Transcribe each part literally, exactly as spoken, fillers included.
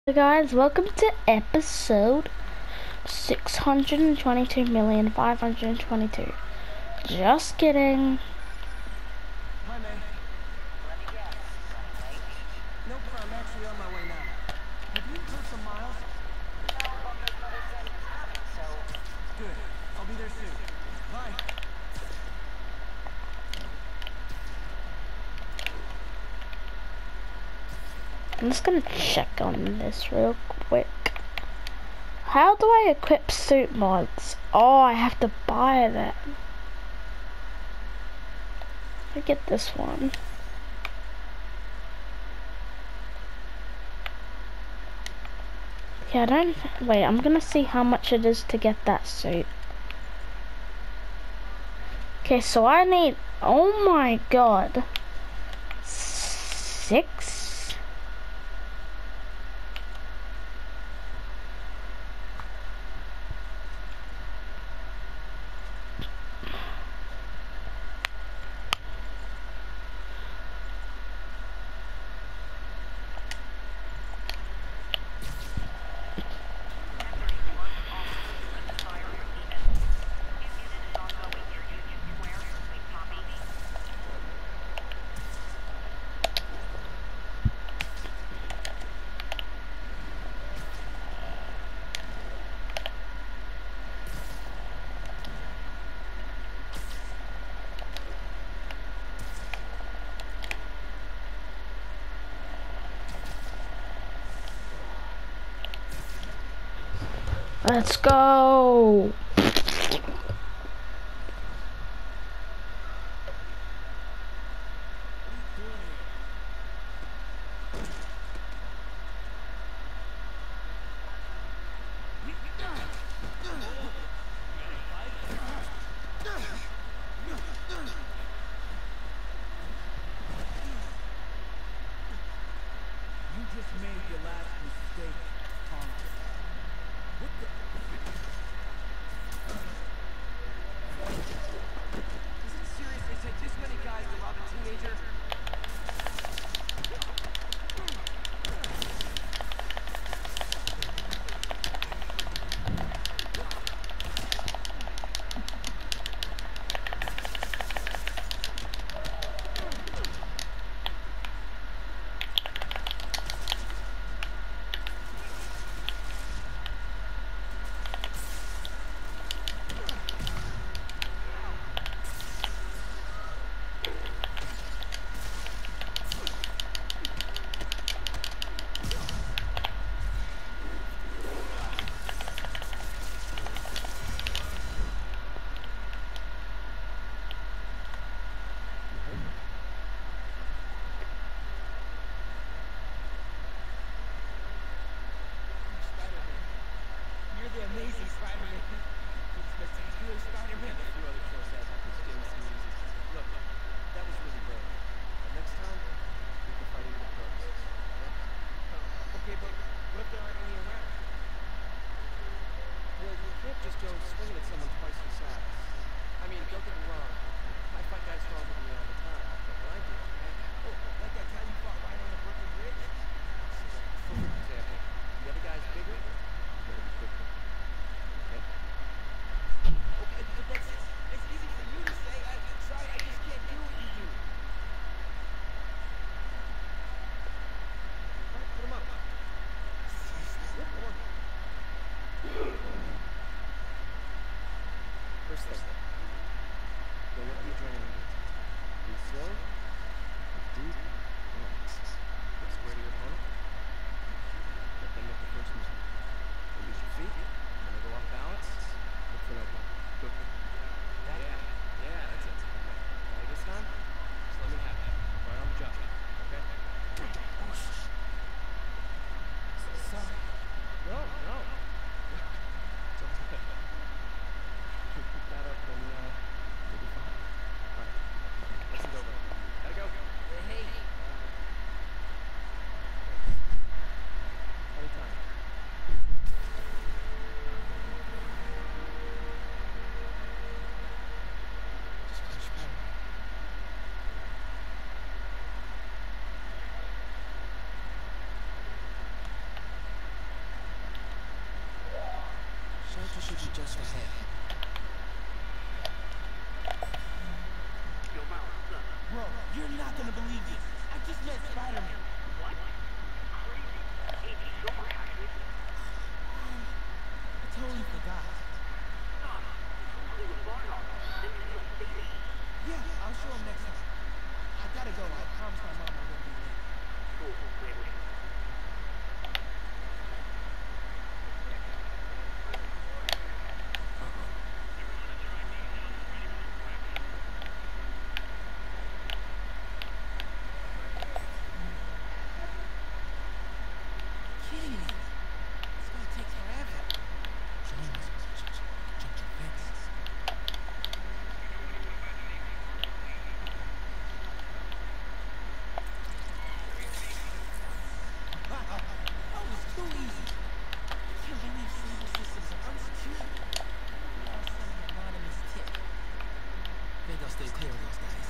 Hey guys, welcome to episode six hundred twenty-two million five hundred twenty-two. Just kidding. Hi, May. Let me guess. Running late? Nope, I'm actually on my way now. Have you heard from Miles? No, but his mother said he was coming, so... Good. I'll be there soon. Bye. I'm just gonna check on this real quick. How do I equip suit mods? Oh, I have to buy them. Let me get this one. Yeah, I don't... Wait, I'm gonna see how much it is to get that suit. Okay, so I need... Oh my god. Six? Let's go. You just made your last mistake, Thomas. What the... Is it serious they sent this many guys to rob a teenager? You're the amazing Spider-Man. You're the spectacular Spider-Man. A few other close ads like this James Series. Look, that was really brave. But next time, we can fight even the pros. Okay? Okay, but what if there aren't any around? Well, you can't just go swinging at someone twice your size. I mean, don't get me wrong. I fight guys stronger than me all the time. But when I do, man, oh, like that time you fought right on the Brooklyn Bridge? For example, the other guy's bigger, you gotta be quicker. Okay? Okay, but that's, it's easy for you to say. I, I'm sorry, I just can't do what you do. All right, put him up. Seriously, what more? First thing, don't let the adrenaline get to you. Breathe slow, breathe deep, relax. Look square to your opponent. just ahead. Bro, you're not gonna believe this. I just met Spider-Man. What? Crazy? I totally forgot. Yeah, I'll show him next time. I gotta go. I promised my mom I wouldn't be late. Cool. Wait, wait. Kidding me. It's gonna take forever. James, jump your fence. Wow, that was too easy. I can't believe Saber systems are unsecured. We all sent an anonymous tip. Think I'll stay clear of those guys.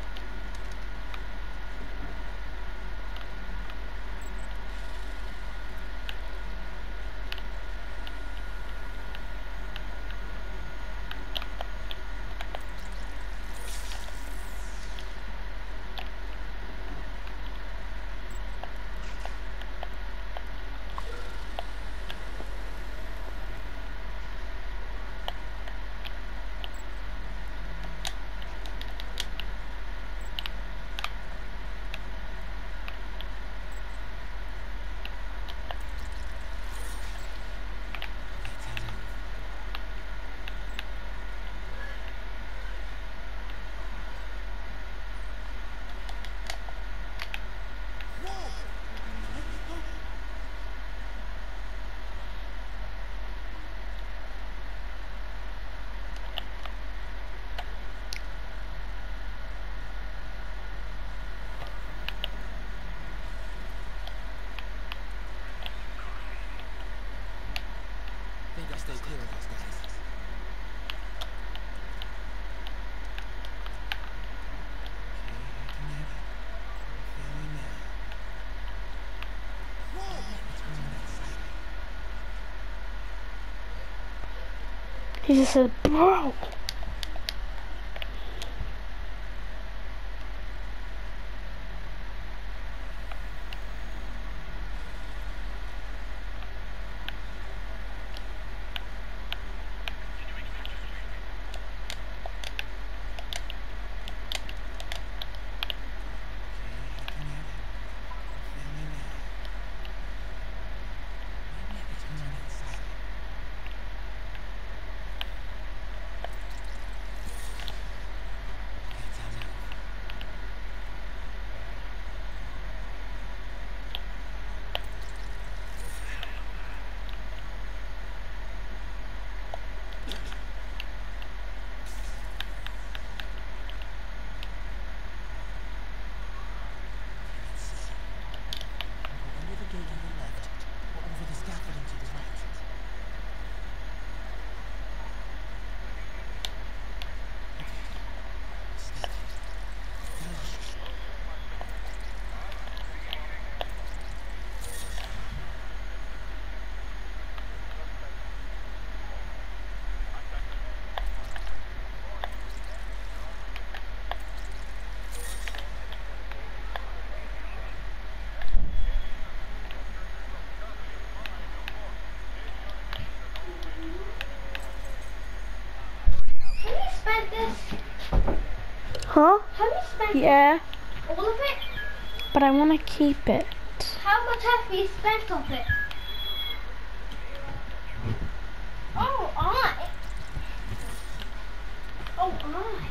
Think I'll stay clear of those guys. He just said, bro. Huh? Have you spent Yeah, all of it? but I want to keep it. How much have you spent of it? Oh, I. Oh, I.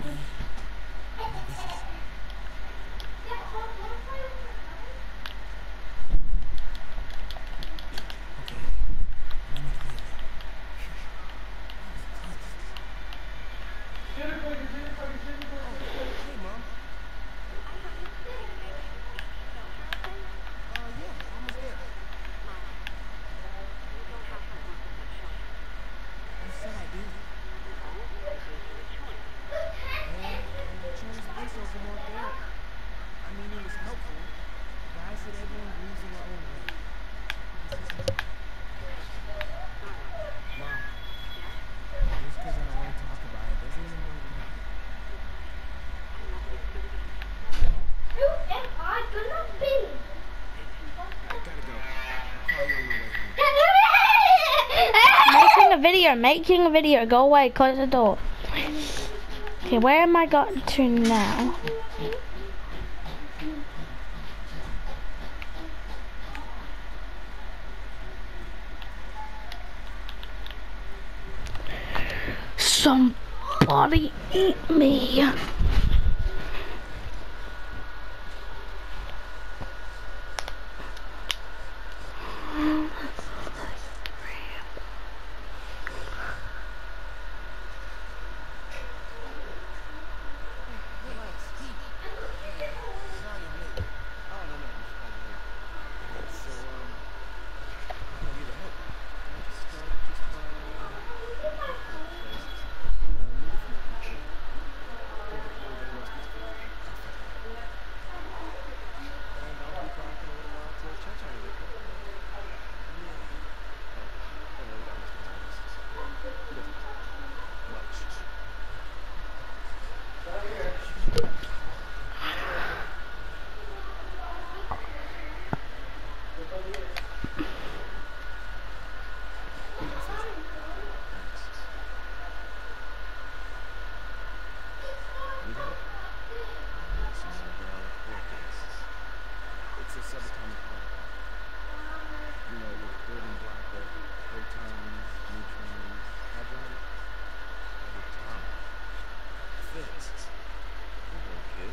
Hey, Mom. Uh, yeah, almost there. You said I do. video, making a video. Go away, close the door. Okay, where am I gotten to now? Somebody eat me. It's a subatomic particle. You know, with good and black, the protons, neutrons, hadrons, atomic. Physics. You're very good.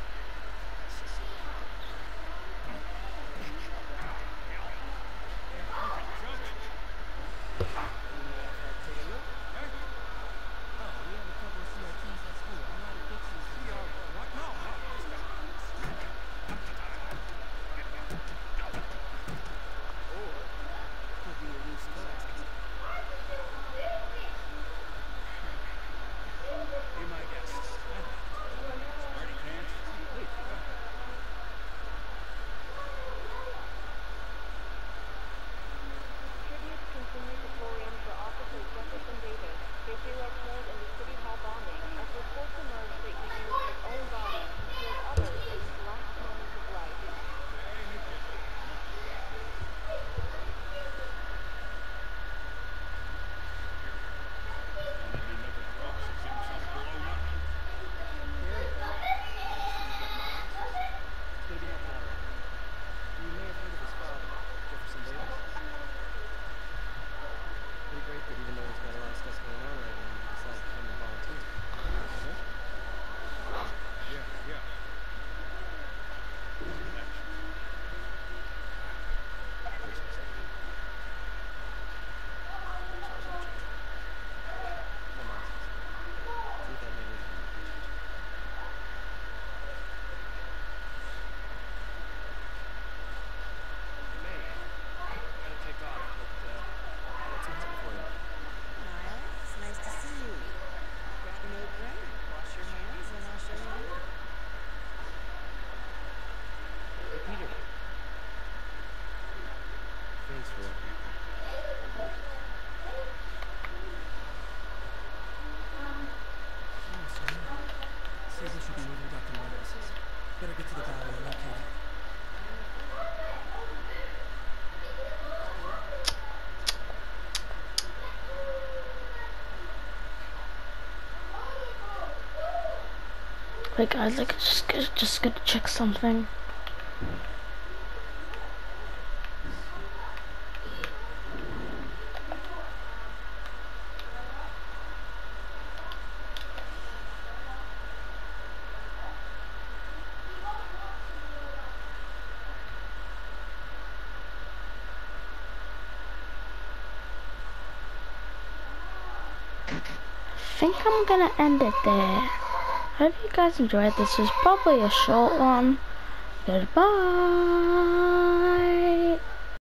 Better get to the battery and locate it. Wait guys, I just just gonna check something. I think I'm gonna end it there. Hope you guys enjoyed. This was probably a short one. Goodbye.